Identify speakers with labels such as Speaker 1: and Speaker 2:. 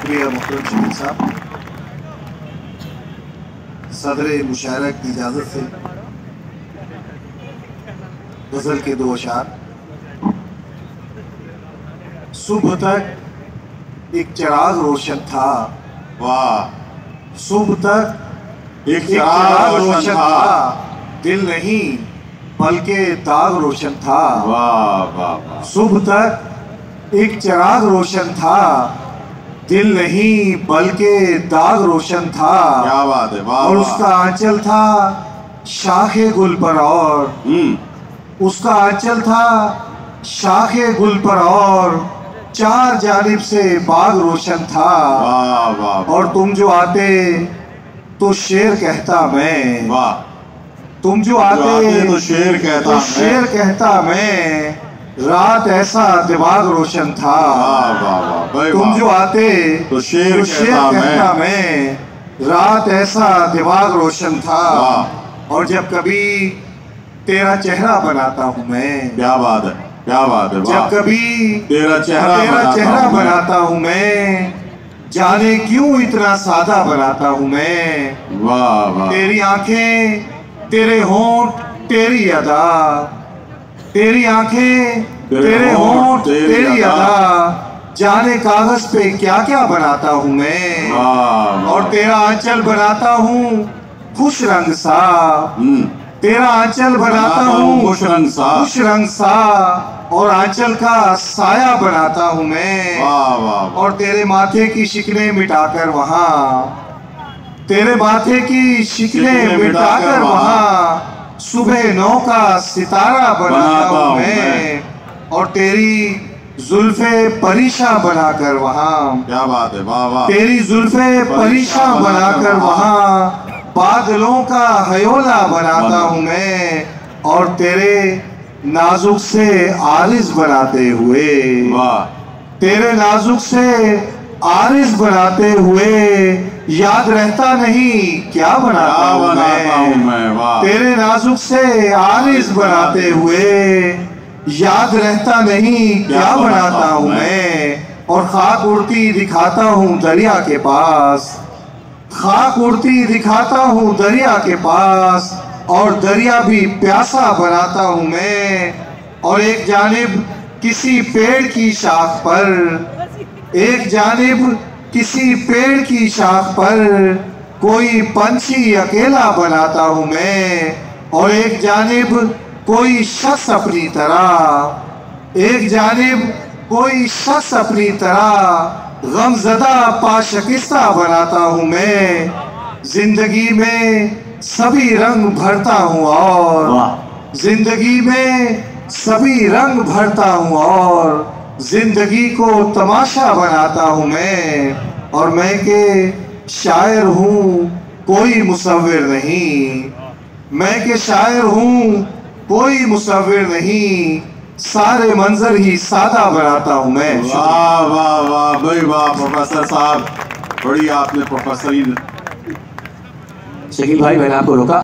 Speaker 1: शुक्रिया मोहतरम शकील साहब। सदर मुशायरा की इजाज़त से गज़ल के दो अशार। सुबह तक एक चिराग रोशन था,
Speaker 2: वाह।
Speaker 1: सुबह तक
Speaker 2: एक चिराग रोशन था,
Speaker 1: दिल नहीं बल्कि दाग रोशन था।
Speaker 2: वाह वाह वाह।
Speaker 1: सुबह तक एक चिराग रोशन था, दिल नहीं बल्कि दाग रोशन था।
Speaker 2: क्या बात है, वाह।
Speaker 1: और उसका आंचल था शाखे गुल पर, और उसका आंचल था शाखे गुल पर, और चार जानिब से बाग रोशन था।
Speaker 2: वाह वाह।
Speaker 1: और तुम जो आते तो शेर कहता मैं,
Speaker 2: वाह।
Speaker 1: तुम जो आते
Speaker 2: तो शेर कहता
Speaker 1: तो शेर कहता मैं, रात ऐसा दिमाग रोशन था।
Speaker 2: वाह वाह वाह।
Speaker 1: तुम जो आते
Speaker 2: तो शेर
Speaker 1: कहता मैं, रात ऐसा दिमाग रोशन था। और जब कभी तेरा चेहरा बनाता हूँ मैं,
Speaker 2: क्या बात है, क्या बात है।
Speaker 1: जब कभी
Speaker 2: तेरा चेहरा
Speaker 1: बनाता हूँ मैं, जाने क्यों इतना सादा बनाता हूँ मैं।
Speaker 2: वाह वाह।
Speaker 1: तेरी आंखें, तेरे होंठ, तेरी अदा, तेरी आंखें, तेरे होंठ, तेरी अदा, जाने कागज पे क्या क्या बनाता हूँ मैं। और तेरा आंचल बनाता हूँ खुश रंग सा, तेरा आंचल बनाता हूँ खुश रंग सा, और आंचल का साया बनाता हूँ मैं।
Speaker 2: वाह वाह।
Speaker 1: और तेरे माथे की शिकलें मिटाकर वहाँ, तेरे माथे की शिकलें मिटाकर वहाँ, सुबह 9 का सितारा बनाता हूँ मैं। और तेरी जुल्फे परीशा बनाकर वहाँ,
Speaker 2: क्या बात है, वाह वाह।
Speaker 1: तेरी जुल्फे परीशा बनाकर वहाँ, बादलों का हयोला बनाता हूँ मैं। और तेरे नाजुक से आरिज़ बनाते हुए,
Speaker 2: वाह।
Speaker 1: तेरे नाजुक से आरिज़ बनाते हुए, याद रहता नहीं क्या बनाता हूँ मैं।
Speaker 2: वाह।
Speaker 1: तेरे नाजुक से आरिज़ बनाते हुए, याद रहता नहीं क्या बनाता हूँ मैं। और खाक उड़ती दिखाता हूँ दरिया के पास, खाक उड़ती दिखाता हूँ दरिया के पास, और दरिया भी प्यासा बनाता हूँ मैं। और एक जानिब किसी पेड़ की शाख पर, एक जानिब किसी पेड़ की शाख पर, कोई पंछी अकेला बनाता हूँ मैं। और एक जानिब कोई शख्स अपनी तरह, एक जानिब कोई शख्स अपनी तरह, गमज़दा पाशिकस्ता बनाता हूँ मैं। जिंदगी में सभी रंग भरता हूँ, और जिंदगी में सभी रंग भरता हूँ, और जिंदगी को तमाशा बनाता हूँ मैं। और मैं के शायर हूँ कोई मुसव्विर नहीं, मैं के शायर हूँ कोई मुसव्विर नहीं, सारे मंजर ही सादा बनाता हूँ मैं।
Speaker 2: वाह वाह वाह भाई वाह। प्रोफेसर साहब, बड़ी आपने प्रोफेसरी।
Speaker 3: शकील भाई, मैंने आपको रोका।